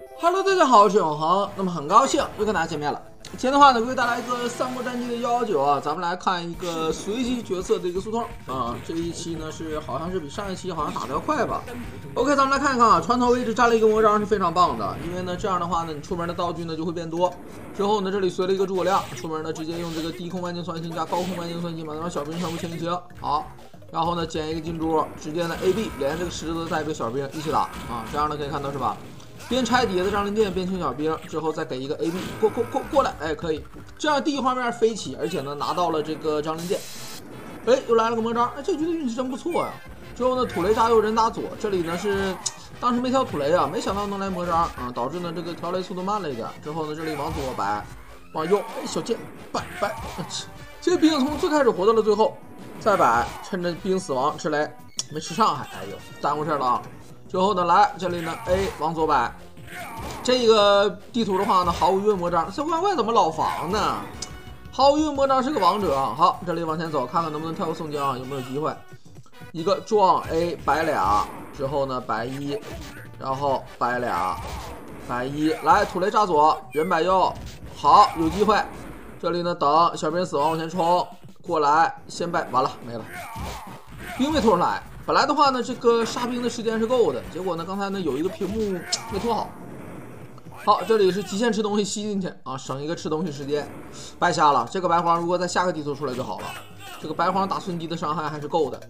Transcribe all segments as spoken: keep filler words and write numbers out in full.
Hello， 大家好，我是永恒。那么很高兴又跟大家见面了。今天的话呢，给大家一个三国战记的幺幺九啊，咱们来看一个随机角色的一个速通啊。这一期呢是好像是比上一期好像打得要快吧。OK， 咱们来看一看啊，船头位置占了一个魔杖是非常棒的，因为呢这样的话呢，你出门的道具呢就会变多。之后呢，这里随了一个诸葛亮，出门呢直接用这个低空万箭穿心加高空万箭穿心，把那帮小兵全部清一清。好。然后呢，捡一个金珠，直接呢 A B 连这个石子带这个小兵一起打啊，这样呢可以看到是吧？边拆底下的张灵殿，边清小兵，之后再给一个 A B 过过过过来，哎，可以，这样第一画面飞起，而且呢拿到了这个张灵殿，哎，又来了个魔杖，哎，这局的运气真不错呀。之后呢，土雷炸右人打左，这里呢是当时没调土雷啊，没想到能来魔杖啊，导致呢这个调雷速度慢了一点。之后呢，这里往左摆，往右，哎，小剑摆摆，这个兵从最开始活到了最后。再摆，趁着兵死亡吃雷，没吃上还，哎呦，耽误事了啊！之后呢，来这里呢 ，A 往左摆，这个地图的话呢，毫无疑问魔杖，这外外怎么老防呢？毫无疑问魔杖是个王者啊！好，这里往前走，看看能不能跳个宋江，有没有机会？一个撞 A 摆俩，之后呢摆一，然后摆俩，摆一，来土雷炸左，人摆右，好，有机会。这里呢等小兵死亡往前冲。过来，先败完了没了，兵没拖出来。本来的话呢，这个杀兵的时间是够的，结果呢，刚才呢有一个屏幕没拖好。好，这里是极限吃东西吸进去啊，省一个吃东西时间。白瞎了，这个白皇如果在下个地图出来就好了。这个白皇打孙姬的伤害还是够的。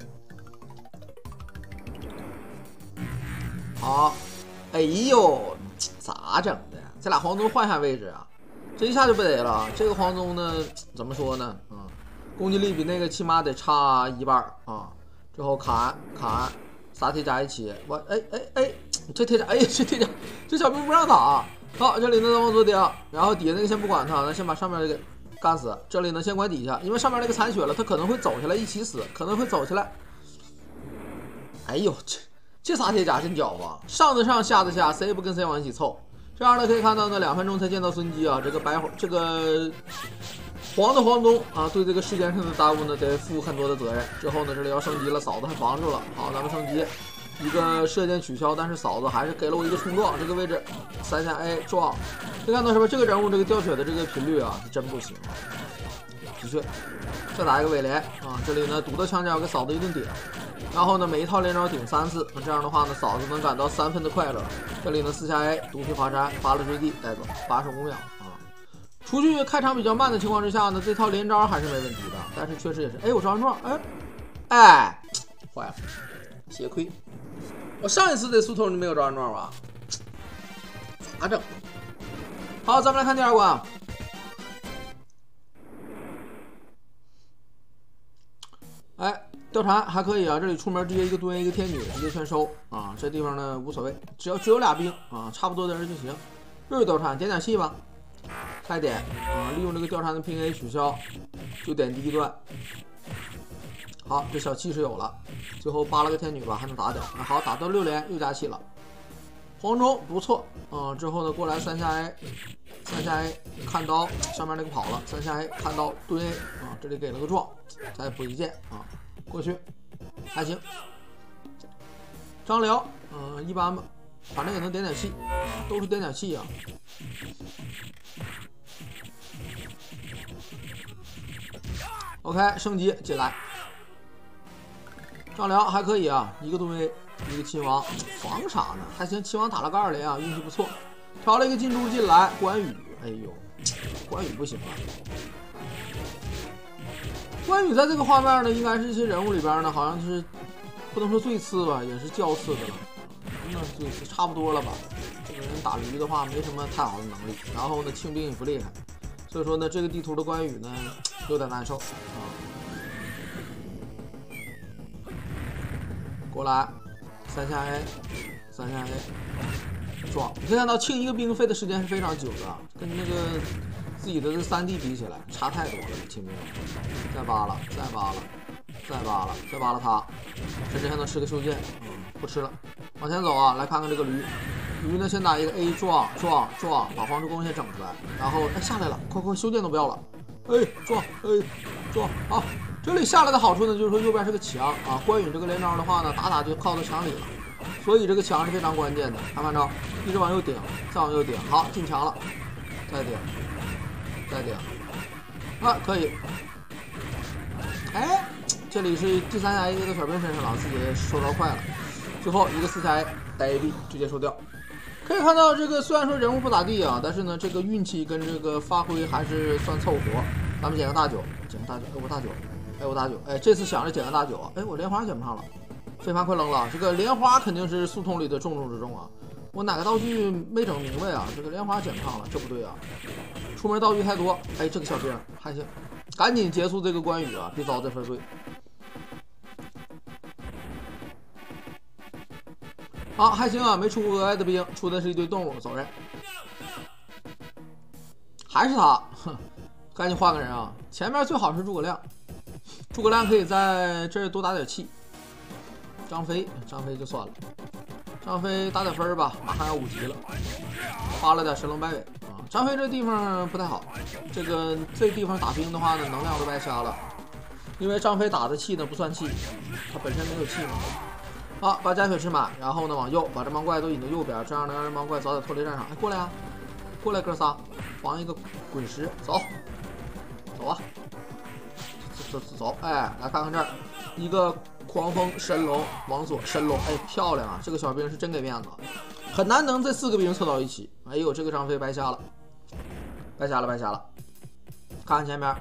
好，哎呦，咋整的？这俩黄宗换下位置啊，这一下就不得了。这个黄宗呢，怎么说呢？啊。攻击力比那个起码得差一半啊！之后砍砍，仨铁甲一起，我哎哎哎，这铁甲哎这铁甲这小兵不让打。好，这里呢往左顶，然后底下那个先不管他，那先把上面这个干死。这里呢先管底下，因为上面那个残血了，他可能会走下来一起死，可能会走下来。哎呦，这这仨铁甲真狡猾，上得上下得下，谁也不跟谁往一起凑。这样呢可以看到呢，两分钟才见到孙姬啊，这个白这个。黄的黄宗啊，对这个时间上的耽误呢，得负很多的责任。之后呢，这里要升级了，嫂子还防住了。好，咱们升级，一个射箭取消，但是嫂子还是给了我一个冲撞。这个位置，三下 A 撞，可以看到什么？这个人物这个掉血的这个频率啊，是真不行。的确，再打一个尾连啊，这里呢堵到墙角给嫂子一顿点，然后呢每一套连招顶三次，那这样的话呢，嫂子能感到三分的快乐。这里呢四下 A 毒气华山，发了坠地带走，八十五秒。除去开场比较慢的情况之下呢，这套连招还是没问题的，但是确实也是，哎，我招撞，哎，哎，坏了，血亏。我上一次这速通就没有招撞吧？咋整？好，咱们来看第二关。哎，貂蝉还可以啊，这里出门直接一个蹲一个天女，直接全收啊。这地方呢无所谓，只要只有俩兵啊，差不多的人就行。又是貂蝉，点点戏吧。开点啊！利用这个貂蝉的平 A 取消，就点第一段。好，这小气是有了，最后扒了个天女吧，还能打掉。啊、好，打到六连又加气了。黄忠不错啊！之后呢，过来三下 A， 三下 A 看刀，上面那个跑了，三下 A 看刀蹲 A 啊，这里给了个撞，再补一剑啊，过去还行。张辽，嗯、呃，一般吧。反正也能点点气，都是点点气啊。OK， 升级进来，张辽还可以啊，一个盾位，一个亲王，防啥呢？还行，亲王打了个二连啊，运气不错。挑了一个金珠进来，关羽，哎呦，关羽不行啊。关羽在这个画面呢，应该是这些人物里边呢，好像是不能说最次吧，也是较次的了。那就差不多了吧。这个人打驴的话没什么太好的能力，然后呢清兵也不厉害，所以说呢这个地图的关羽呢有点难受啊。过来，三下 A， 三下 A， 撞。你可以看到清一个兵费的时间是非常久的，跟那个自己的这三 D 比起来差太多了。清兵，再扒了，再扒了，再扒了，再扒了他，甚至还能吃个修剑，嗯，不吃了。往前走啊，来看看这个驴。驴呢，先打一个 A 撞撞撞，把黄之弓先整出来，然后哎下来了，快快修剑都不要了，哎撞哎撞好。这里下来的好处呢，就是说右边是个墙啊，关羽这个连招的话呢，打打就靠到墙里了， 所以这个墙是非常关键的。看看着，一直往右顶，再往右顶，好，进墙了，再顶，再顶，啊，可以。哎，这里是第三下 A 在小兵身上了，自己收着快了。最后一个四下 A 带 A B 直接收掉。可以看到，这个虽然说人物不咋地啊，但是呢，这个运气跟这个发挥还是算凑合。咱们捡个大九，捡个大九，哎我大九，哎我大九，哎这次想着捡个大九，哎我莲花捡不上了，飞盘快扔了。这个莲花肯定是速通里的重中之重啊。我哪个道具没整明白啊？这个莲花捡不上了，这不对啊！出门道具太多，哎这个小兵还行。赶紧结束这个关羽啊！别遭这份罪。好，还行啊，没出额外的兵，出的是一堆动物，走人。还是他，哼，赶紧换个人啊！前面最好是诸葛亮，诸葛亮可以在这儿多打点气。张飞，张飞就算了，张飞打点分吧，马上要五级了，花了点神龙摆尾。啊，张飞这地方不太好，这个这地方打兵的话呢，能量都白瞎了，因为张飞打的气呢不算气，他本身没有气嘛。好，把加血吃满，然后呢往右，把这帮怪都引到右边，这样能让这帮怪早点脱离战场。哎，过来啊，过来哥仨，防一个滚石，走，走啊，走走走，哎，来看看这儿，一个狂风神龙往左，神龙，哎，漂亮啊，这个小兵是真给面子。很难能这四个兵凑到一起。哎呦，这个张飞白瞎了，白瞎了，白瞎了。看看前面，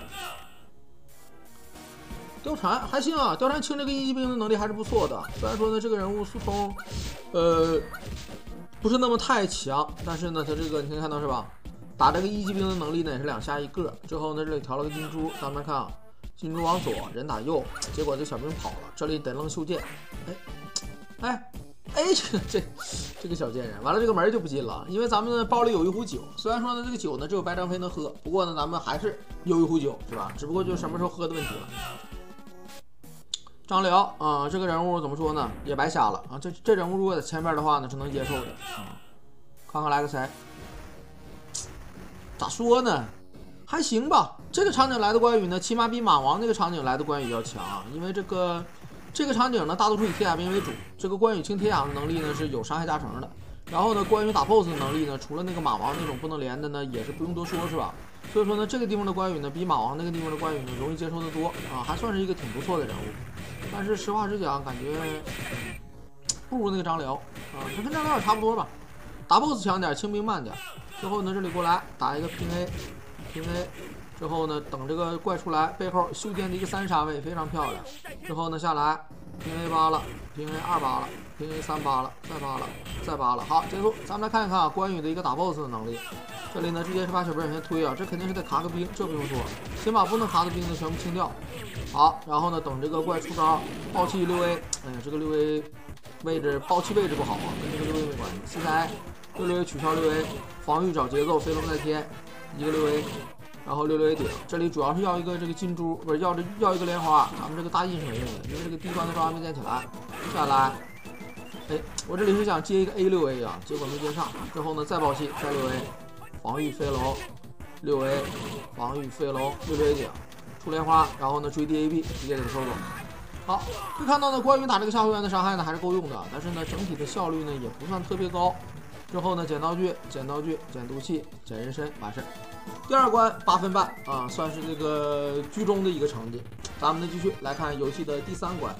貂蝉还行啊，貂蝉清这个一级兵的能力还是不错的。虽然说呢，这个人物速通，呃，不是那么太强，但是呢，他这个你可以看到是吧？打这个一级兵的能力呢也是两下一个。之后呢，这里调了个金珠，咱们看啊，金珠往左，人打右，结果这小兵跑了，这里得扔袖剑，哎，哎。哎，这个这这个小贱人，完了这个门就不进了，因为咱们包里有一壶酒，虽然说呢这个酒呢只有白张飞能喝，不过呢咱们还是有一壶酒，是吧？只不过就什么时候喝的问题了。张辽啊、呃，这个人物怎么说呢，也白瞎了啊！这这人物如果在前面的话呢是能接受的啊。看看来个谁？咋说呢？还行吧。这个场景来的关羽呢，起码比马王那个场景来的关羽要强，因为这个。这个场景呢，大多数以铁甲兵为主。这个关羽清铁甲的能力呢是有伤害加成的。然后呢，关羽打 B O S S 的能力呢，除了那个马王那种不能连的呢，也是不用多说，是吧？所以说呢，这个地方的关羽呢，比马王那个地方的关羽呢，容易接受的多啊，还算是一个挺不错的人物。但是实话实讲，感觉不如那个张辽啊，他跟张辽也差不多吧。打 B O S S 强点，清兵慢点。最后呢，这里过来打一个平 A， 平 A。之后呢，等这个怪出来，背后袖剑的一个三杀位非常漂亮。之后呢，下来平 A 八了，平 A 二八了，平 A 三八了，再八了，再八了。好，结束。咱们来看一看啊，关羽的一个打 B O S S 的能力。这里呢，直接是把小兵先推啊，这肯定是得卡个兵，这不用说，先把不能卡的兵呢全部清掉。好，然后呢，等这个怪出招，暴气六 A， 哎呀，这个六 A 位置暴气位置不好啊，跟这个六 A 没关系。四台六六 A 取消六 A， 防御找节奏，飞龙在天，一个六 A。然后六六 A 顶，这里主要是要一个这个金珠，不是要这要一个莲花，咱们这个大印是没用的，因为这个低端的招还没建起来。下来，哎，我这里是想接一个 A 六 A 啊，结果没接上。之后呢，再爆气，再六 A， 防御飞龙，六 A， 防御飞龙，六六 A 顶，出莲花，然后呢追 D A B， 直接给他收走。好，可以看到呢，关羽打这个下回员的伤害呢还是够用的，但是呢整体的效率呢也不算特别高。之后呢，捡道具，捡道具，捡毒气，捡人参，完事儿。第二关八分半啊，算是这个居中的一个成绩。咱们呢继续来看游戏的第三关。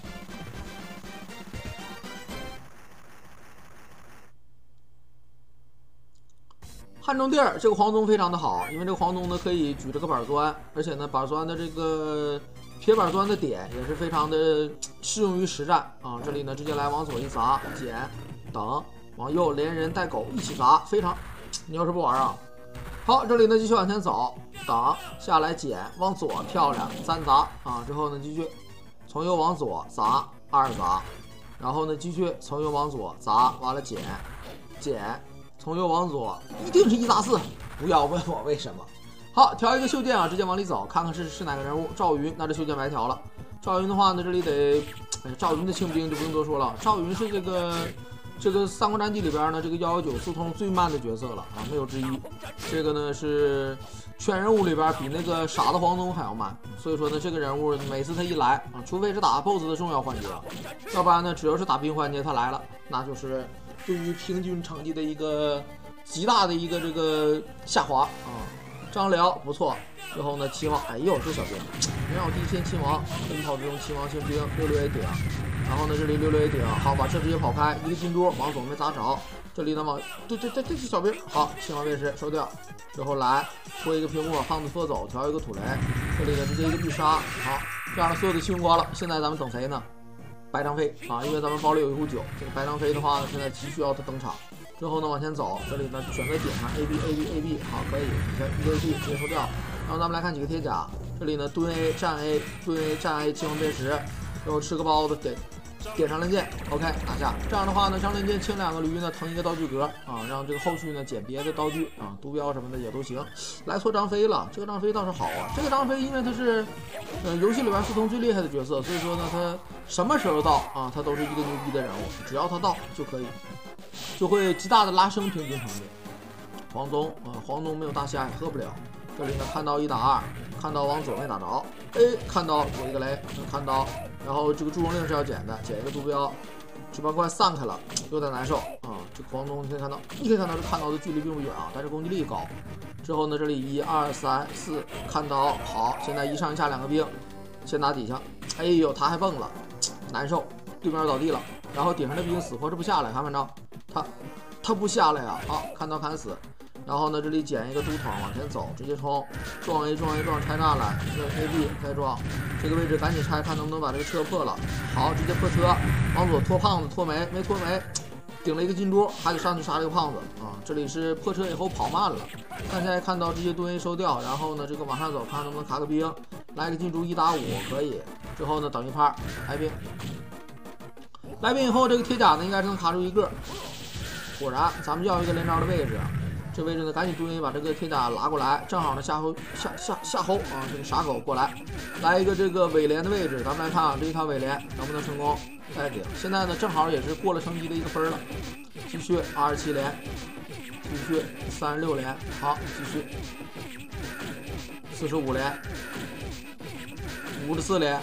汉中地儿这个黄忠非常的好，因为这个黄忠呢可以举这个板砖，而且呢板砖的这个撇板砖的点也是非常的适用于实战啊。这里呢直接来往左一砸，捡，等。往右连人带狗一起砸，非常，你要是不玩啊，好，这里呢继续往前走，挡下来捡，往左漂亮，三砸啊，之后呢继续从右往左砸，二砸，然后呢继续从右往左砸，完了捡，捡，从右往左，一定是一砸四，不要问我为什么。好，调一个袖剑啊，直接往里走，看看是是哪个人物。赵云，那这袖剑白调了。赵云的话呢，这里得，哎，赵云的清兵就不用多说了。赵云是这个。 这个《三国战记》里边呢，这个幺幺九速通最慢的角色了啊，没有之一。这个呢是全人物里边比那个傻子黄忠还要慢，所以说呢，这个人物每次他一来啊，除非是打 B O S S 的重要环节，要不然呢，只要是打兵环节他来了，那就是对于平均成绩的一个极大的一个这个下滑啊。张辽不错，之后呢，秦王，哎呦，这小兵，人扰地仙秦王，奔跑之中秦王清兵六六 A 顶。然后呢，这里六六 A 顶，好，把车直接跑开，一个金珠往左没砸着，这里呢往对对对对小兵，好，秦王便是收掉，之后来拖一个屏幕，胖子拖走，调一个土雷，这里呢直接一个必杀，好，这样的所有的清光了，现在咱们等谁呢？白张飞啊，因为咱们包里有一壶酒，这个白张飞的话呢，现在急需要他登场，之后呢往前走，这里呢选择点上 A B A B A B， 好，可以，你看一个 A B 直接收掉，然后咱们来看几个铁甲，这里呢蹲 A 站 A 蹲 A 站 A 清王便识，然后吃个包子给。点上连剑 ，OK， 打下。这样的话呢，上连剑清两个驴呢，腾一个道具格啊，让这个后续呢捡别的道具啊，毒镖什么的也都行。来错张飞了，这个张飞倒是好啊。这个张飞因为他是呃游戏里边速通最厉害的角色，所以说呢，他什么时候到啊，他都是一个牛逼的人物，只要他到就可以，就会极大的拉升平均成绩。黄忠啊，黄忠没有大虾也喝不了。这里呢看到一打二，看到往左没打着，哎，看到有一个雷，看到。然后这个祝融令是要捡的，捡一个毒镖，值班快散开了，有点难受啊。这个黄忠你可以看到，你可以看到这看到的距离并不远啊，但是攻击力高。之后呢，这里一二三四，看到好，现在一上一下两个兵，先打底下，哎呦他还蹦了，难受，对面倒地了，然后顶上的兵死活是不下来，看没着，他他不下来呀，好，看到砍死。然后呢，这里捡一个都桶往前走，直接冲，撞 A 撞 A 撞拆炸了，这 A B 再撞，这个位置赶紧拆，看能不能把这个车破了。好，直接破车，往左拖胖子，拖没没拖没，顶了一个金珠，还得上去杀这个胖子啊！这里是破车以后跑慢了，现在看到直接蹲 A 收掉，然后呢这个往上走，看能不能卡个兵，来个金珠一打五可以，之后呢等一拍来兵，来兵以后这个铁甲呢应该是能卡住一个，果然咱们要一个连招的位置。这位置呢，赶紧蹲把这个铁甲拉过来，正好呢夏侯夏夏夏侯啊，这个傻狗过来，来一个这个尾连的位置，咱们来看啊，这一套尾连能不能成功？再顶，现在呢正好也是过了成绩的一个分了，继续二十七连，继续三十六连，好，继续四十五连，五十四连。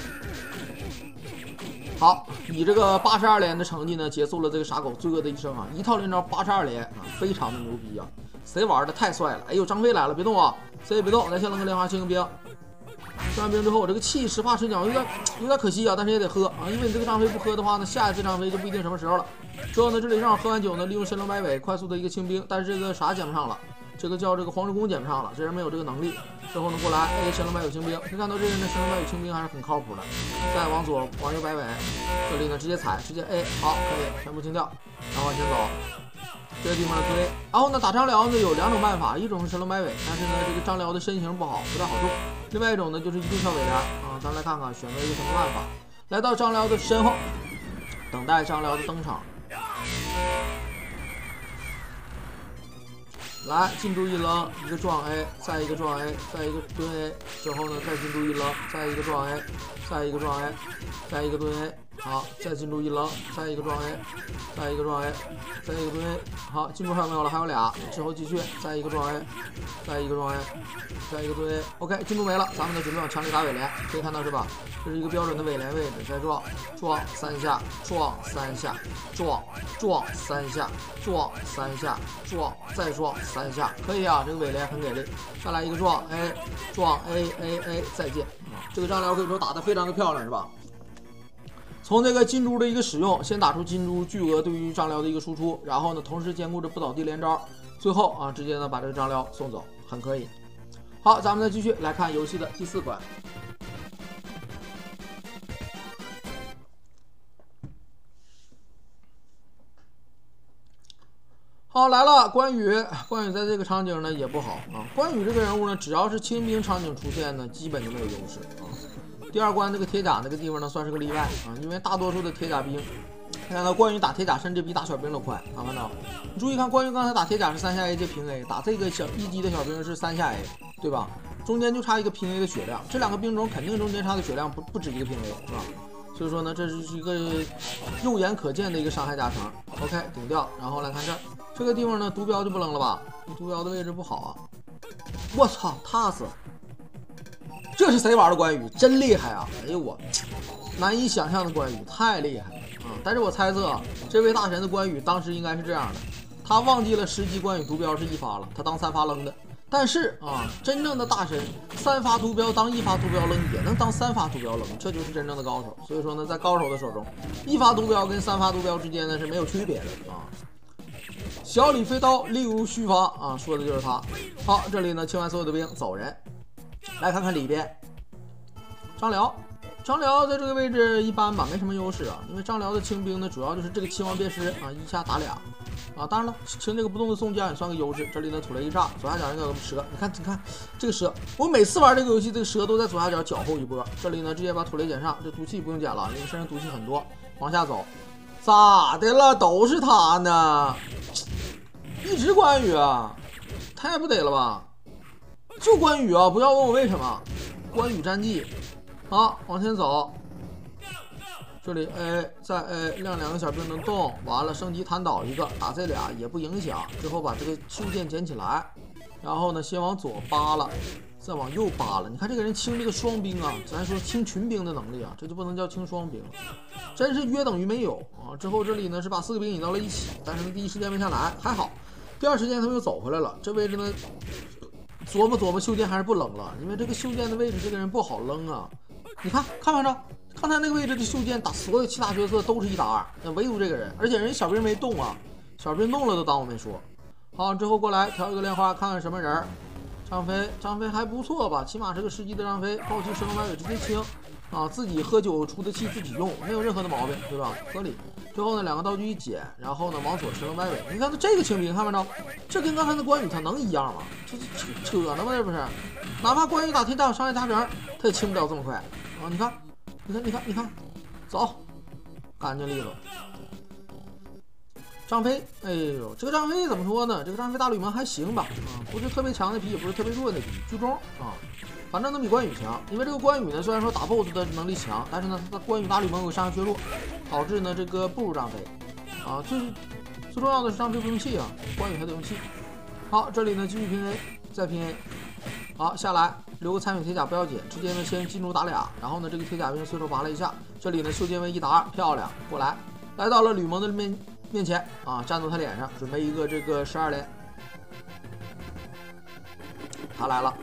好，以这个八十二连的成绩呢，结束了这个傻狗罪恶的一生啊！一套连招八十二连啊，非常的牛逼啊！谁玩的太帅了？哎呦，张飞来了，别动啊！谁也别动，咱先扔个莲花清兵。清完兵之后，这个气石化水饺有点有点可惜啊，但是也得喝啊，因为你这个张飞不喝的话呢，下一次张飞就不一定什么时候了。之后呢，这里正好喝完酒呢，利用神龙摆尾快速的一个清兵，但是这个啥捡不上了。这个叫这个黄石公捡不上了，这人没有这个能力。之后呢，过来，哎，神龙摆尾清兵，可以看到这人的神龙摆尾清兵还是很靠谱的。再往左，往右摆尾，这里呢直接踩，直接 A， 好，可以全部清掉，然后往前走。这个地方的推，然后呢打张辽呢有两种办法，一种是神龙摆尾，但是呢这个张辽的身形不好，不太好中。另外一种呢就是一定跳尾连啊，咱们来看看选择一个什么办法。来到张辽的身后，等待张辽的登场。来，进驻一扔，一个撞 A， 再一个撞 A， 再一个蹲 A， 之后呢再进驻一扔，再一个撞 A， 再一个撞 A， 再一个蹲 A， 好，再进驻一扔，再一个撞 A， 再一个撞 A， 再一个蹲 A， 好，进驻还有没有了？还有俩，之后继续，再一个撞 A， 再一个撞 A， 再一个蹲 A，OK， 进驻没了，咱们呢准备往墙里打尾连，可以看到是吧？这是一个标准的尾连位置，再撞，撞三下，撞三下，撞撞三下，撞三下，撞再撞三下，可以啊，这个尾连很给力。再来一个撞 A， 撞 A A A， 再见。这个张辽可以说打得非常的漂亮，是吧？从这个金珠的一个使用，先打出金珠巨额对于张辽的一个输出，然后呢，同时兼顾着不倒地连招，最后啊，直接呢把这个张辽送走，很可以。好，咱们再继续来看游戏的第四关。好，来了，关羽，关羽在这个场景呢也不好啊。关羽这个人物呢，只要是清兵场景出现呢，基本就没有优势啊。第二关这个铁甲那个地方呢，算是个例外啊，因为大多数的铁甲兵，看到关羽打铁甲甚至比打小兵都快啊。看到，你注意看，关羽刚才打铁甲是三下 A 接平 A， 打这个小一级的小兵是三下 A， 对吧？中间就差一个平 A 的血量，这两个兵种肯定中间差的血量不不止一个平 A， 是吧？ 所以说呢，这是一个肉眼可见的一个伤害加成。OK， 顶掉，然后来看这儿，这个地方呢，毒镖就不扔了吧？毒镖的位置不好啊！我操，踏死！这是谁玩的关羽？真厉害啊！哎呦我，难以想象的关羽，太厉害了啊！但是我猜测啊，这位大神的关羽当时应该是这样的，他忘记了实际关羽毒镖是一发了，他当三发扔的。但是啊，真正的大神三发毒镖当一发毒镖扔，也能当三发毒镖扔，这就是真正的高手。所以说呢，在高手的手中，一发毒镖跟三发毒镖之间呢是没有区别的啊。小李飞刀，力如虚发啊，说的就是他。好，这里呢清完所有的兵走人，来看看里边，张辽。张辽在这个位置一般吧，没什么优势啊，因为张辽的清兵呢，主要就是这个秦王别师啊，一下打俩啊。当然了，清这个不动的宋江也算个优势。这里呢，土雷一炸，左下角那个蛇，你看，你看这个蛇，我每次玩这个游戏，这个蛇都在左下角搅和一波。这里呢，直接把土雷捡上，这毒气不用捡了，因为身上毒气很多。往下走，咋的了？都是他呢，一直关羽啊，太不得了吧？就关羽啊，不要问我为什么。关羽战绩。好，往前走，这里 A 再 A 亮两个小兵能动，完了升级弹倒一个，打这俩也不影响。之后把这个袖剑捡起来，然后呢先往左扒了，再往右扒了。你看这个人清这个双兵啊，咱说清群兵的能力啊，这就不能叫清双兵了，真是约等于没有啊。之后这里呢是把四个兵引到了一起，但是呢第一时间没下来，还好，第二时间他们又走回来了。这位置呢琢磨琢磨袖剑还是不扔了，因为这个袖剑的位置这个人不好扔啊。你看看没看着？刚才那个位置的袖剑打所有其他角色都是一打二，那唯独这个人，而且人小兵没动啊，小兵动了都当我没说。好，之后过来调一个莲花，看看什么人。张飞，张飞还不错吧？起码是个实际的张飞，暴气神龙摆尾直接清啊，自己喝酒出的气自己用，没有任何的毛病，对吧？合理。之后呢，两个道具一捡，然后呢往左神龙摆尾。你看他这个清兵，看没着？这跟刚才的关羽他能一样吗？这这扯呢吗？这不是？哪怕关羽打天下有伤害加成，他也清不了这么快。啊！你看，你看，你看，你看，走，干净利落。张飞，哎呦，这个张飞怎么说呢？这个张飞大吕蒙还行吧，啊，不是特别强的皮，也不是特别弱的皮，居中啊，反正能比关羽强。因为这个关羽呢，虽然说打 B O S S 的能力强，但是呢，他关羽大吕蒙有伤害削弱，导致呢这个不如张飞。啊，最最重要的是张飞不用气啊，关羽还得用气。好，这里呢继续拼 A， 再拼 A。好，下来留个残血铁甲不要紧，直接呢先进入打俩，然后呢这个铁甲兵随手拔了一下，这里呢袖剑为一打二，漂亮，过来，来到了吕蒙的面面前啊，站到他脸上，准备一个这个十二连，他来了，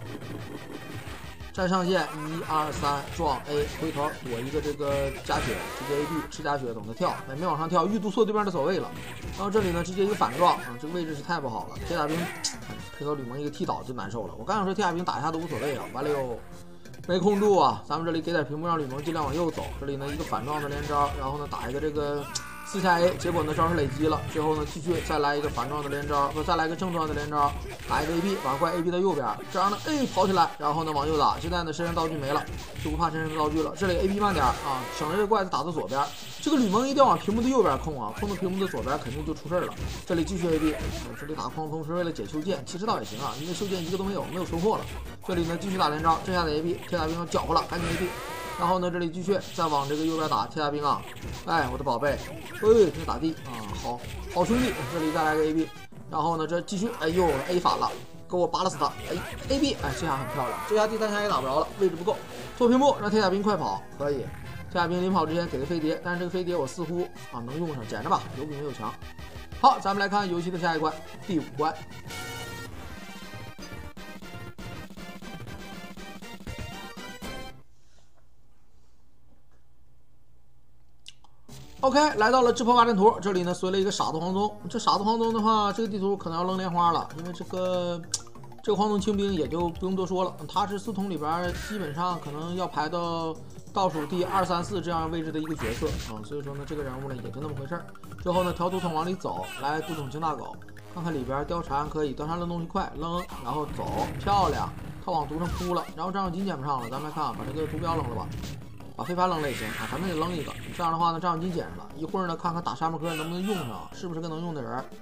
站上线，一二三，撞 A， 回头躲一个这个加血，直接 A B 吃加血，等他跳，没往上跳，预督错对面的走位了，然后这里呢直接一个反撞啊，这个位置是太不好了，铁甲兵。配合吕蒙一个踢倒就难受了，我刚想说铁甲兵打一下都无所谓啊，完了又没控住啊，咱们这里给点屏幕让吕蒙尽量往右走，这里呢一个反撞的连招，然后呢打一个这个四下 A， 结果呢招是累积了，最后呢继续再来一个反撞的连招，不再来一个正撞的连招，打一个 A B， 把怪 A B 到右边，这样呢 A 跑起来，然后呢往右打，现在呢身上道具没了，就不怕身上的道具了，这里 A B 慢点啊，省着这个怪子打到左边，这个吕蒙一定要往屏幕的右边控啊，控到屏幕的左边肯定就出事了，这里继续 A B， 这里打狂风是为了解袖剑，其实倒也行啊，因为袖剑一个都没有，没有收获了，这里呢继续打连招，这下子 A B， 铁甲兵搅和了，赶紧 A B。然后呢，这里继续再往这个右边打，铁甲兵啊，哎，我的宝贝，哎，这打地啊，好好兄弟，这里再来个 A B， 然后呢，这继续，哎呦 A 反了，给我扒拉死他，哎 A B， 哎，这下很漂亮，这下第三下也打不着了，位置不够，拖屏幕让铁甲兵快跑，可以，铁甲兵临跑之前给个飞碟，但是这个飞碟我似乎啊能用上，捡着吧，有比没有强。好，咱们来看游戏的下一关，第五关。OK， 来到了智破八阵图，这里呢随了一个傻子黄忠。这傻子黄忠的话，这个地图可能要扔莲花了，因为这个这个黄忠清兵也就不用多说了，他是四通里边基本上可能要排到倒数第二三四这样位置的一个角色啊，所以说呢这个人物呢也就那么回事儿。之后呢调毒桶往里走，来毒桶清大狗，看看里边貂蝉可以，貂蝉扔东西快，扔然后走，漂亮，他往毒上扑了，然后张小金捡不上了，咱们来看把这个毒镖扔了吧。把飞盘扔了也行啊，咱们得扔一个。这样的话呢，张小金捡上了。一会儿呢，看看打沙漠哥能不能用上，是不是个能用的人。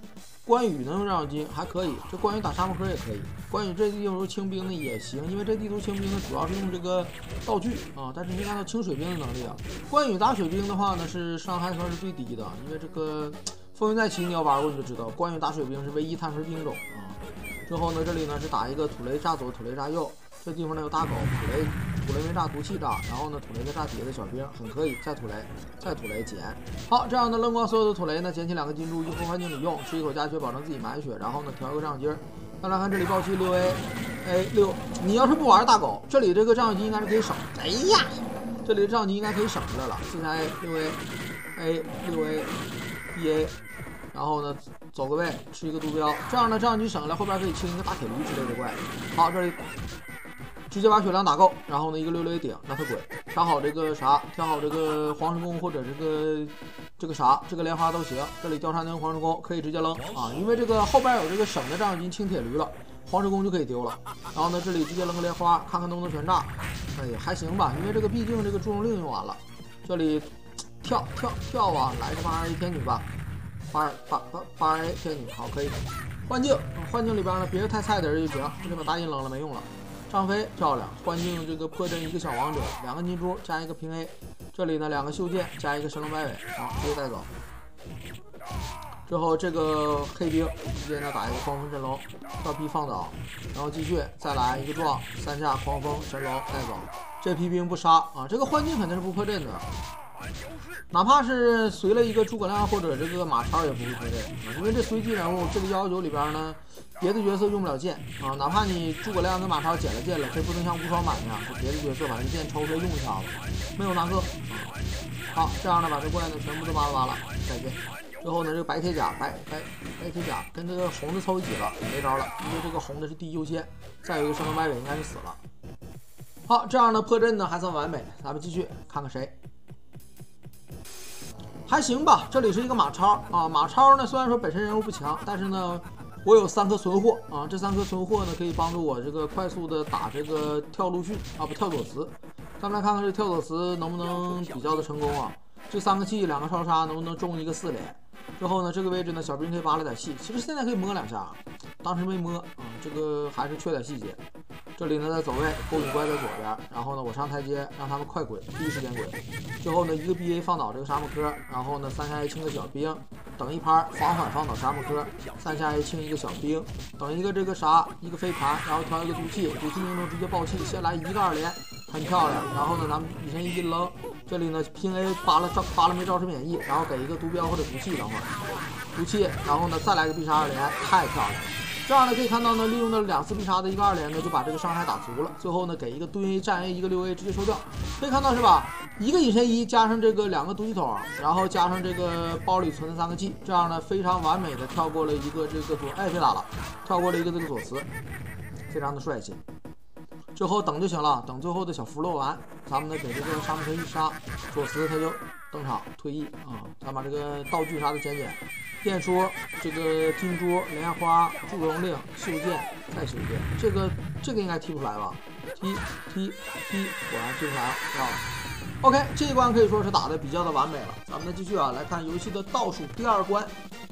关羽能用照相机还可以，这关羽打沙漠河也可以。关羽这地图清兵呢也行，因为这地图清兵呢主要是用这个道具啊，但是没看到清水兵的能力啊。关羽打水兵的话呢是伤害算是最低的，因为这个风云再起你要玩过你就知道，关羽打水兵是唯一碳水兵种啊。之后呢这里呢是打一个土雷炸左土雷炸右，这地方呢有大狗土雷土雷没炸毒气炸，然后呢土雷再炸底下的小兵很可以，再土雷再土雷捡。好，这样的扔光所有的土雷呢，捡起两个金珠，一副环境里用，吃一口加血保证自己满血，然后呢调一个照相机。再来看这里暴击六 A， 哎六，你要是不玩大狗，这里这个照相机应该是可以省。哎呀，这里的照相机应该可以省出来了。四三 A 六 A A 六 A B A， 然后呢走个位吃一个毒镖，这样呢照相机省下来，后边可以清一个大铁驴之类的怪。好，这里直接把血量打够，然后呢一个六六 A 顶让他滚，调好这个啥，调好这个黄石弓或者这个这个啥，这个莲花都行。这里貂蝉跟黄石弓可以直接扔啊，因为这个后边有这个省的照相机清铁驴了，黄石弓就可以丢了。然后呢这里直接扔个莲花，看看能不能全炸。哎还行吧，因为这个毕竟这个祝融令用完了。这里跳跳跳啊，来个八 A 天女吧，八八八八 A 天女，好可以。幻境幻境里边呢别人太菜的人就行，这里把大印扔了没用了。张飞漂亮，幻境这个破阵一个小王者，两个金珠加一个平 A， 这里呢两个袖剑加一个神龙摆尾，好直接带走。之后这个黑兵直接呢打一个狂风神龙，到 B 放倒，然后继续再来一个撞，三下狂风神龙带走。这批兵不杀啊，这个幻境肯定是不破阵的。哪怕是随了一个诸葛亮或者这个马超也不会破阵，因为这随机人物这个幺幺九里边呢，别的角色用不了剑啊，哪怕你诸葛亮跟马超捡了剑了，这不能像无双版那样，别的角色把这剑抽出来用一下子，没有那个。好，这样呢把这怪呢全部都扒拉扒拉，再见。之后呢这个白铁甲白白白铁甲跟这个红的凑一起了，没招了，因为这个红的是第一优先，再有一个神龙摆尾应该是死了。好，这样的破阵呢还算完美，咱们继续看看谁。还行吧，这里是一个马超啊。马超呢，虽然说本身人物不强，但是呢，我有三颗存货啊。这三颗存货呢，可以帮助我这个快速的打这个跳陆逊啊，不跳左慈。咱们来看看这跳左慈能不能比较的成功啊？这三个气，两个超杀，能不能中一个四连？之后呢，这个位置呢，小兵可以扒拉点气。其实现在可以摸两下，当时没摸啊，这个还是缺点细节。这里呢，在走位，勾引怪在左边，然后呢，我上台阶，让他们快滚，第一时间滚。最后呢，一个 B A 放倒这个沙漠科，然后呢，三下 A 清个小兵，等一盘缓缓放倒沙漠科，三下 A 清一个小兵，等一个这个啥，一个飞盘，然后调一个毒气，毒气命中直接爆气，先来一个二连，很漂亮。然后呢，咱们以前一扔，这里呢拼 A 扒拉招扒拉没招式免疫，然后给一个毒镖或者毒气，等会儿毒气，然后呢再来个必杀二连，太漂亮了。这样呢可以看到呢，利用了两次必杀的一个二连呢，就把这个伤害打足了。最后呢，给一个蹲 A 站 A 一个六 A 直接收掉。可以看到是吧？一个隐身一加上这个两个毒气筒，然后加上这个包里存的三个气，这样呢非常完美的跳过了一个这个左，哎别打了，跳过了一个这个左慈，非常的帅气。之后等就行了，等最后的小符落完，咱们呢给这个沙漠车一杀，左慈他就登场退役啊，咱把这个道具啥的捡捡。电说这个金珠、莲花、祝融令、袖剑再袖剑，这个这个应该踢不出来吧？踢踢踢，果然踢不出来了，知道了。OK， 这一关可以说是打的比较的完美了。咱们呢继续啊来看游戏的倒数第二关。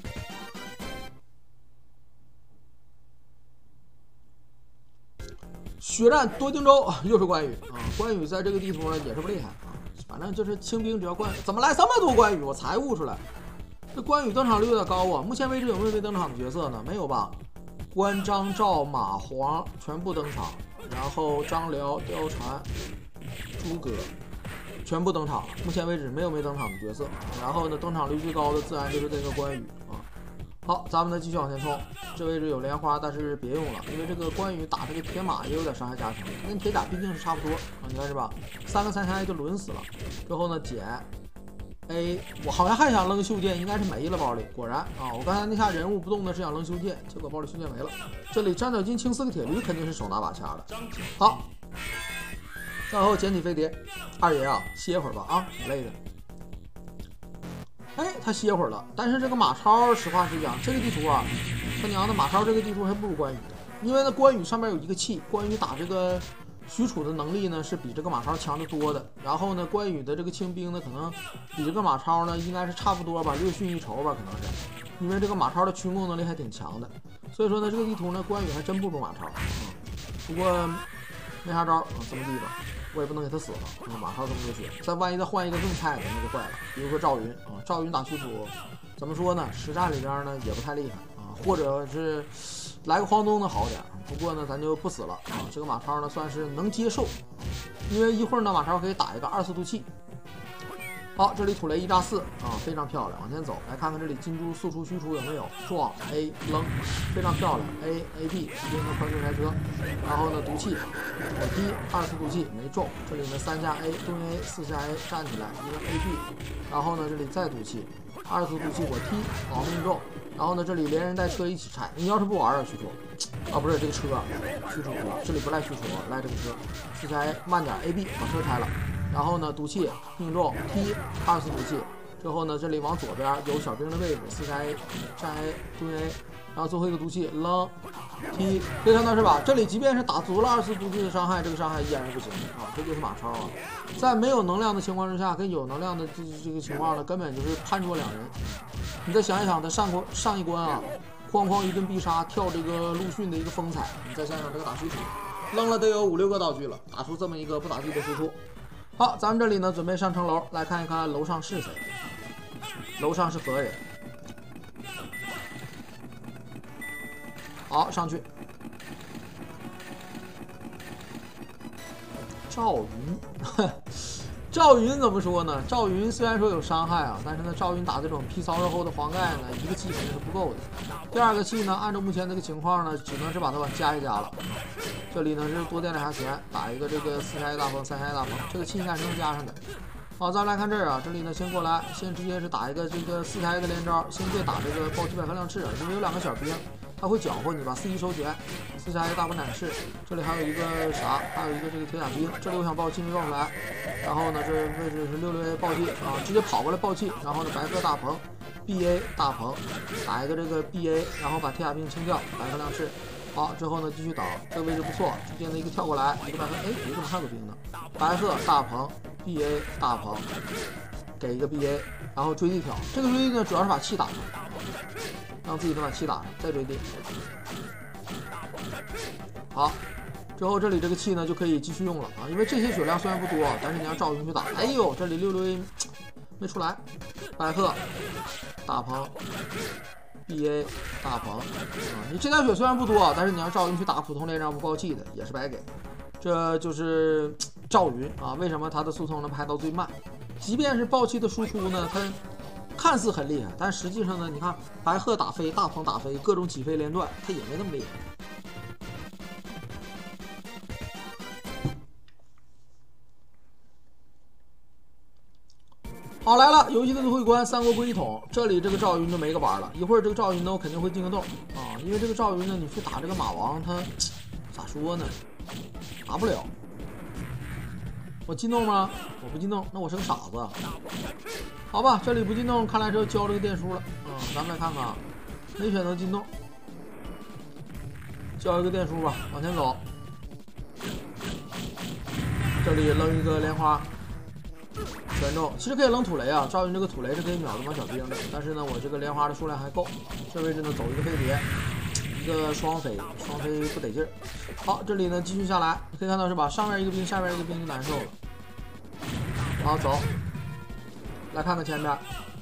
血战多荆州，又是关羽啊！关羽在这个地图呢也是不厉害啊，反正就是清兵只要关羽，怎么来这么多关羽？我才悟出来。这关羽登场率有点高啊！目前为止有没有没登场的角色呢？没有吧？关张赵马黄全部登场，然后张辽、貂蝉、诸葛全部登场了。目前为止没有没登场的角色。然后呢，登场率最高的自然就是这个关羽啊。好，咱们呢继续往前冲。这位置有莲花，但是别用了，因为这个关羽打这个铁马也有点伤害加成，跟铁甲毕竟是差不多啊，你看是吧？三个三下 A 就抡死了。之后呢，捡。A， 我好像还想扔袖剑，应该是没了包里。果然啊，我刚才那下人物不动的是想扔袖剑，结果包里袖剑没了。这里张角金清四个铁驴肯定是手拿把掐的。好，再后捡起飞碟，二爷啊，歇会儿吧啊，挺累的。哎，他歇会儿了，但是这个马超，实话实讲，这个地图啊，他娘的马超这个地图还不如关羽的，因为呢关羽上面有一个气，关羽打这个许褚的能力呢是比这个马超强得多的。然后呢，关羽的这个轻兵呢，可能比这个马超呢应该是差不多吧，略逊一筹吧，可能是。因为这个马超的群攻能力还挺强的，所以说呢，这个地图呢，关羽还真不如马超。嗯，不过没啥招啊，这么地吧。 我也不能给他死了，马超这么多血，再万一再换一个更菜的，那就坏了。比如说赵云啊，赵云打许褚，怎么说呢？实战里边呢也不太厉害啊，或者是来个黄忠的好点。不过呢，咱就不死了啊。这个马超呢算是能接受，因为一会儿呢马超可以打一个二四毒气。好，这里土雷一炸四啊，非常漂亮。往前走，来看看这里金珠速出虚出有没有？撞 A 扔，非常漂亮。A A B 直接能穿越开车，然后呢毒气，我踢二次毒气没中。这里呢三下 A 蹲 A 四下 A 站起来一个 A B， 然后呢这里再毒气，二次毒气我踢保命中。然后呢这里连人带车一起拆，你要是不玩啊许褚，啊不是这个车许褚，这里不赖许褚，赖这个车。四下 A 慢点 A B 把车拆了。 然后呢，毒气命中，踢二次毒气。之后呢，这里往左边有小兵的位置，四下 A 站 A 蹲 A， 然后最后一个毒气扔踢，可以看到是吧？这里即便是打足了二次毒气的伤害，这个伤害依然是不行啊！这就是马超啊，在没有能量的情况之下，跟有能量的这这个情况呢，根本就是判若两人。你再想一想，他上过上一关啊，哐哐一顿必杀，跳这个陆逊的一个风采。你再想想这个打许褚，扔了得有五六个道具了，打出这么一个不咋地的输出。 好，咱们这里呢准备上城楼，来看一看楼上是谁。楼上是何人？好，上去。赵云，赵云怎么说呢？赵云虽然说有伤害啊，但是呢，赵云打这种劈骚扰后的黄盖呢，一个气肯定是不够的。第二个气呢，按照目前这个情况呢，只能是把它往加一加了。 这里呢是多垫两下钱，打一个这个四下一大风，三下一大风，这个气应该是能加上的。好，咱们来看这儿啊，这里呢先过来，先直接是打一个这个四下一的连招，先别打这个暴击百合亮翅，因为有两个小兵，他会搅和你，把四一收起来，四下一大风展翅。这里还有一个啥？还有一个这个铁甲兵，这里我想暴气没爆出来。然后呢，这位置是六六 A 暴气啊，直接跑过来暴气，然后呢白鹤大鹏 ，B A 大鹏，打一个这个 B A， 然后把铁甲兵清掉，百合亮翅。 好，之后呢继续倒，这个位置不错，直接呢一个跳过来，一个白鹤，哎，你怎么还有个兵呢？白鹤大鹏 B A 大鹏，给一个 B A， 然后追地挑，这个追地呢主要是把气打上，让自己能把气打上，再追地。好，之后这里这个气呢就可以继续用了啊，因为这些血量虽然不多，但是你让赵云去打，哎呦，这里六六 A 没出来，白鹤大鹏。 B A 大鹏啊，你这点血虽然不多，但是你让赵云去打普通连招不爆气的也是白给。这就是赵云啊，为什么他的速通能排到最慢？即便是爆气的输出呢，他看似很厉害，但实际上呢，你看白鹤打飞、大鹏打飞，各种起飞连段，他也没那么厉害。 好来了，游戏的最后一关三国归一统，这里这个赵云就没个玩了。一会儿这个赵云呢，我肯定会进个洞啊，因为这个赵云呢，你去打这个马王，他咋说呢？打不了。我进洞吗？我不进洞，那我是个傻子。好吧，这里不进洞，看来是要交这个电书了啊。咱们来看看啊，没选择进洞，交一个电书吧，往前走。这里扔一个莲花。 全中，其实可以扔土雷啊，赵云这个土雷是可以秒这帮小兵的，但是呢，我这个莲花的数量还够。这位置呢，走一个飞碟，一个双飞，双飞不得劲儿。好，这里呢继续下来，你可以看到是吧？上面一个兵，下面一个兵就难受了。好，走，来看看前边，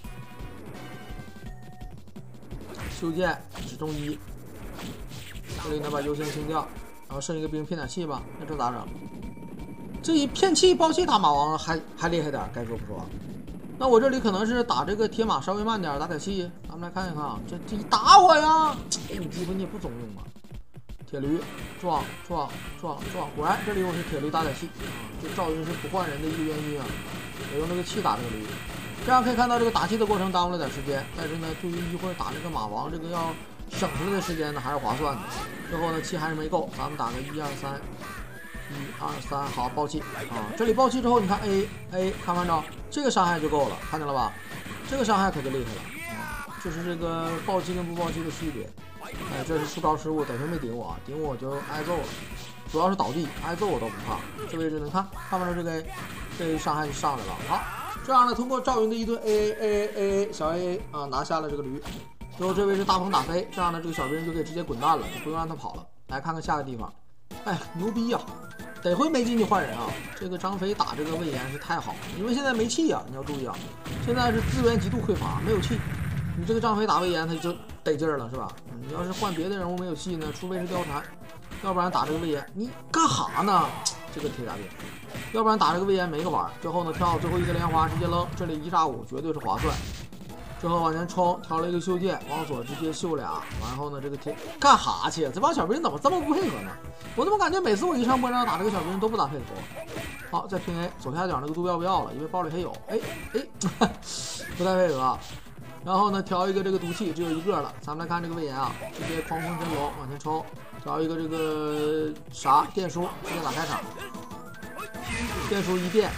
修剑只中一，这里呢把优先清掉，然后剩一个兵骗点气吧，那这咋整？ 这一骗气爆气打马王还还厉害点，该说不说。那我这里可能是打这个铁马稍微慢点，打点气。咱们来看一看啊，这这一打我呀，给你机会你也不总用啊。铁驴撞撞撞撞，果然这里我是铁驴打点气啊。这赵云是不换人的一个原因啊，我用这个气打这个驴，这样可以看到这个打气的过程耽误了点时间，但是呢，对于一会儿打这个马王这个要省出来的时间呢，还是划算的。最后呢，气还是没够，咱们打个一二三。 一二三，好，爆气啊！这里爆气之后，你看 A A 看完着，这个伤害就够了，看见了吧？这个伤害可就厉害了啊！就是这个爆气跟不爆气的区别。哎，这是出招失误，等会没顶我，顶我就挨揍了。 主要是倒地挨揍我都不怕。这位置你看，看不到这个这伤害就上来了。好，这样呢，通过赵云的一顿 A A A A A 小 A A 啊，拿下了这个驴。最后这位是大鹏打飞，这样呢，这个小兵就可以直接滚蛋了，不用让他跑了。来看看下个地方，哎，牛逼呀、啊！得亏没进去换人啊！这个张飞打这个魏延是太好了，因为现在没气呀、啊，你要注意啊，现在是资源极度匮乏，没有气。你这个张飞打魏延他就得劲儿了，是吧？你要是换别的人物没有气呢，除非是貂蝉，要不然打这个魏延你干哈呢？这个铁甲兵，要不然打这个魏延没个玩。之后呢，跳最后一个莲花直接扔，这里一炸五绝对是划算。之后往前冲，调了一个袖剑，往左直接秀俩，然后呢，这个铁干哈去？这帮小兵怎么这么不配合呢？我怎么感觉每次我一上波上打这个小兵都不咋配合？好，再拼 A 左下角那个毒镖不要了，因为包里还有。哎哎，不太配合。然后呢，调一个这个毒气，只有一个了。咱们来看这个魏延啊，直接狂风真龙往前冲，调一个这个啥电书，直接打开场，电书一变。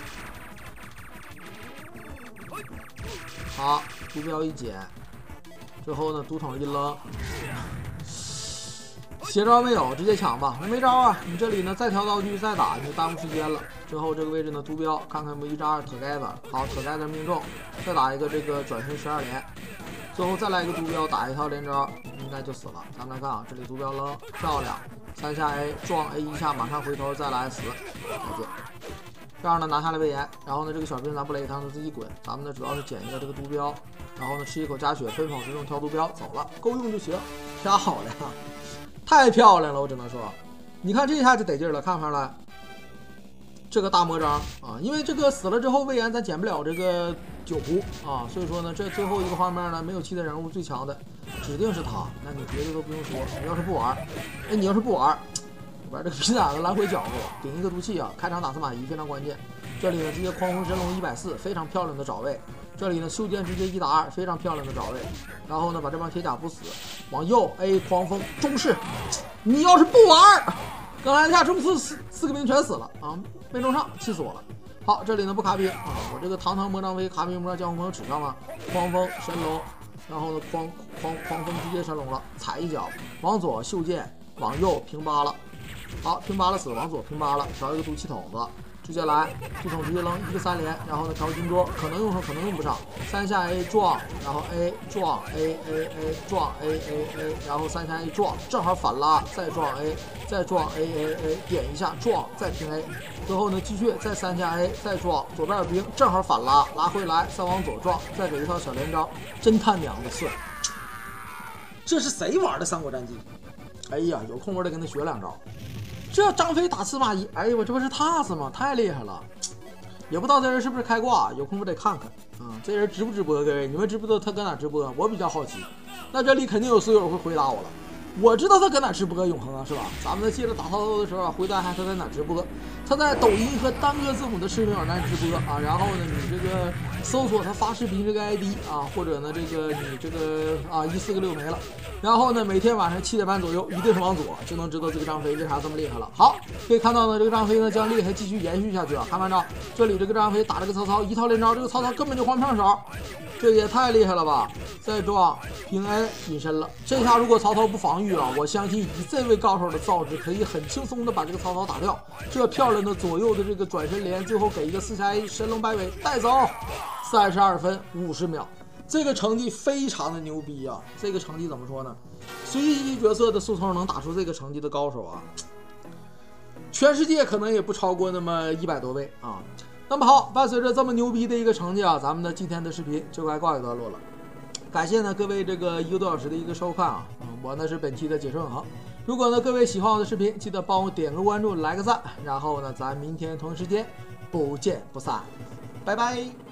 好，毒镖一捡，之后呢，毒桶一扔，邪招没有，直接抢吧。那没招啊，你这里呢再调道具再打，你就耽误时间了。之后这个位置呢，毒镖看看有没有一炸二铁盖子，好，铁盖子命中，再打一个这个转身十二连，最后再来一个毒镖打一套连招，应该就死了。咱们来看啊，这里毒镖扔漂亮，三下 A 撞 A 一下，马上回头再来死，再见。这样呢拿下了魏延，然后呢这个小兵咱不勒他，他自己滚。咱们呢主要是捡一个这个毒镖，然后呢吃一口加血，奔跑之中挑毒镖走了，够用就行。漂亮，太漂亮了，我只能说，你看这一下就得劲了，看不看来？这个大魔章啊，因为这个死了之后魏延咱捡不了这个酒壶啊，所以说呢这最后一个画面呢没有气的人物最强的指定是他，那你别的都不用说，你要是不玩，哎你要是不玩。玩这个皮打的来回搅和，顶一个毒气啊！开场打司马懿非常关键。这里呢直接狂风神龙一百四，非常漂亮的找位。这里呢袖剑直接一打二，非常漂亮的找位。然后呢把这帮铁甲不死，往右 A 狂风中式。你要是不玩，刚才一下中四四四个兵全死了啊，没中上，气死我了。好，这里呢不卡兵啊，我这个堂堂魔张飞卡兵不知道江湖朋友指上吗？狂风神龙，然后呢狂狂狂风直接神龙了，踩一脚，往左袖剑，往右平八了。好，平八了死，往左平八了，调一个毒气筒子，直接来，毒筒直接扔一个三连，然后呢调金桌，可能用上，可能用不上，三下 A 撞，然后 A 撞 A A A 撞 A A A， 然后三下 A 撞，正好反拉，再撞 A， 再撞 A A A， 点一下撞，再平 A， 最后呢继续再三下 A， 再撞，左边有兵，正好反拉，拉回来，再往左撞，再给一套小连招，真他娘的帅！这是谁玩的《三国战记》？哎呀，有空我得跟他学两招。这张飞打司马懿，哎呦我这不是踏死吗？太厉害了！也不知道这人是不是开挂，有空我得看看啊、嗯。这人直不直播？各位，你们知不知道他搁哪直播？我比较好奇。那这里肯定有水友会回答我了。我知道他搁哪直播，永恒啊，是吧？咱们在接着打操作的时候啊，回答一下他在哪直播。他在抖音和单个字母的视频网站直播啊，然后呢，你这个搜索他发视频这个 I D 啊，或者呢这个你这个啊一四个六没了，然后呢每天晚上七点半左右一定是往左，就能知道这个张飞为啥这么厉害了。好，可以看到呢这个张飞呢将厉害继续延续下去啊，看没看着？这里这个张飞打这个曹操一套连招，这个曹操根本就换不上手，这也太厉害了吧！再撞平 A 隐身了，这下如果曹操不防御啊，我相信以这位高手的造诣，可以很轻松的把这个曹操打掉。这漂亮的左右的这个转身连，最后给一个四下 A 神龙摆尾带走，三十二分五十秒，这个成绩非常的牛逼啊！这个成绩怎么说呢？随机角色的速通能打出这个成绩的高手啊，全世界可能也不超过那么一百多位啊。那么好，伴随着这么牛逼的一个成绩啊，咱们的今天的视频就该告一段落了。感谢呢各位这个一个多小时的一个收看啊，嗯、我呢是本期的解说永恒。如果呢各位喜欢我的视频，记得帮我点个关注，来个赞，然后呢咱明天同一时间不见不散，拜拜。